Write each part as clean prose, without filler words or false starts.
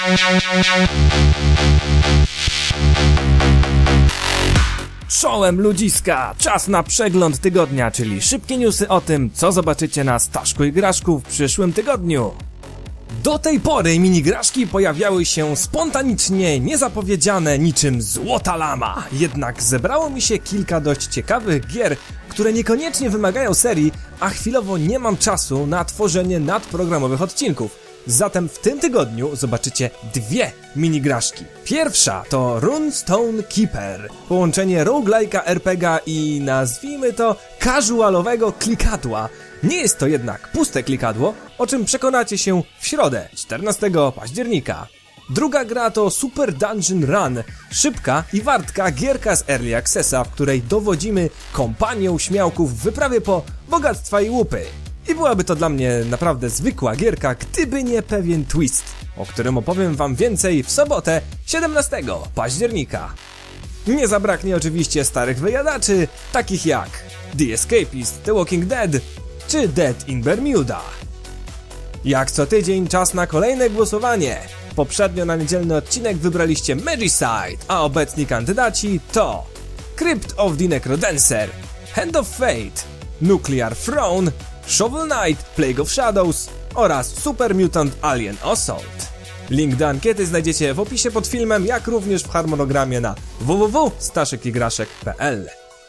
Czołem ludziska! Czas na przegląd tygodnia, czyli szybkie newsy o tym, co zobaczycie na Staszku i Graszku w przyszłym tygodniu. Do tej pory minigraszki pojawiały się spontanicznie, niezapowiedziane, niczym złota lama. Jednak zebrało mi się kilka dość ciekawych gier, które niekoniecznie wymagają serii, a chwilowo nie mam czasu na tworzenie nadprogramowych odcinków. Zatem w tym tygodniu zobaczycie dwie minigraszki. Pierwsza to Runestone Keeper, połączenie roguelike'a, RPGa i nazwijmy to casualowego klikadła. Nie jest to jednak puste klikadło, o czym przekonacie się w środę, 14 października. Druga gra to Super Dungeon Run, szybka i wartka gierka z Early Accessa, w której dowodzimy kompanią śmiałków w wyprawie po bogactwa i łupy. I byłaby to dla mnie naprawdę zwykła gierka, gdyby nie pewien twist, o którym opowiem wam więcej w sobotę, 17 października. Nie zabraknie oczywiście starych wyjadaczy, takich jak The Escapist, The Walking Dead czy Dead in Bermuda. Jak co tydzień czas na kolejne głosowanie. Poprzednio na niedzielny odcinek wybraliście Magicide, a obecni kandydaci to Crypt of the Necrodancer, Hand of Fate, Nuclear Throne, Shovel Knight, Plague of Shadows oraz Super Mutant Alien Assault. Link do ankiety znajdziecie w opisie pod filmem, jak również w harmonogramie na www.staszekigraszek.pl.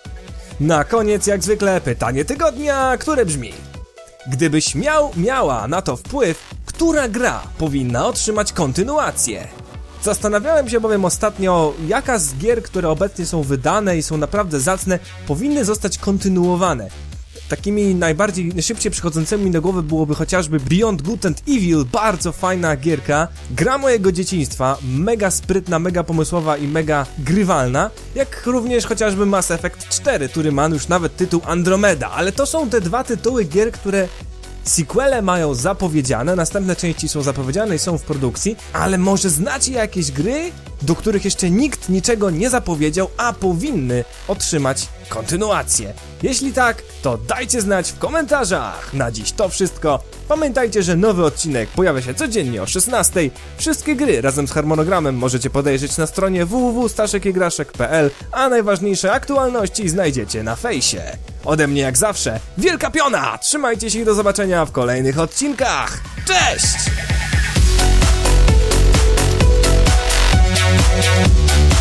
Na koniec jak zwykle pytanie tygodnia, które brzmi: gdybyś miała na to wpływ, która gra powinna otrzymać kontynuację? Zastanawiałem się bowiem ostatnio, jaka z gier, które obecnie są wydane i są naprawdę zacne, powinny zostać kontynuowane. Takimi najszybciej przychodzącymi mi do głowy byłoby chociażby Beyond Good and Evil, bardzo fajna gierka, gra mojego dzieciństwa, mega sprytna, mega pomysłowa i mega grywalna, jak również chociażby Mass Effect 4, który ma już nawet tytuł Andromeda, ale to są te dwa tytuły gier, które sequele mają zapowiedziane, następne części są zapowiedziane i są w produkcji, ale może znacie jakieś gry, do których jeszcze nikt niczego nie zapowiedział, a powinny otrzymać kontynuację? Jeśli tak, to dajcie znać w komentarzach. Na dziś to wszystko. Pamiętajcie, że nowy odcinek pojawia się codziennie o 16:00. Wszystkie gry razem z harmonogramem możecie podejrzeć na stronie www.staszekigraszek.pl, a najważniejsze aktualności znajdziecie na fejsie. Ode mnie jak zawsze, wielka piona! Trzymajcie się i do zobaczenia w kolejnych odcinkach. Cześć!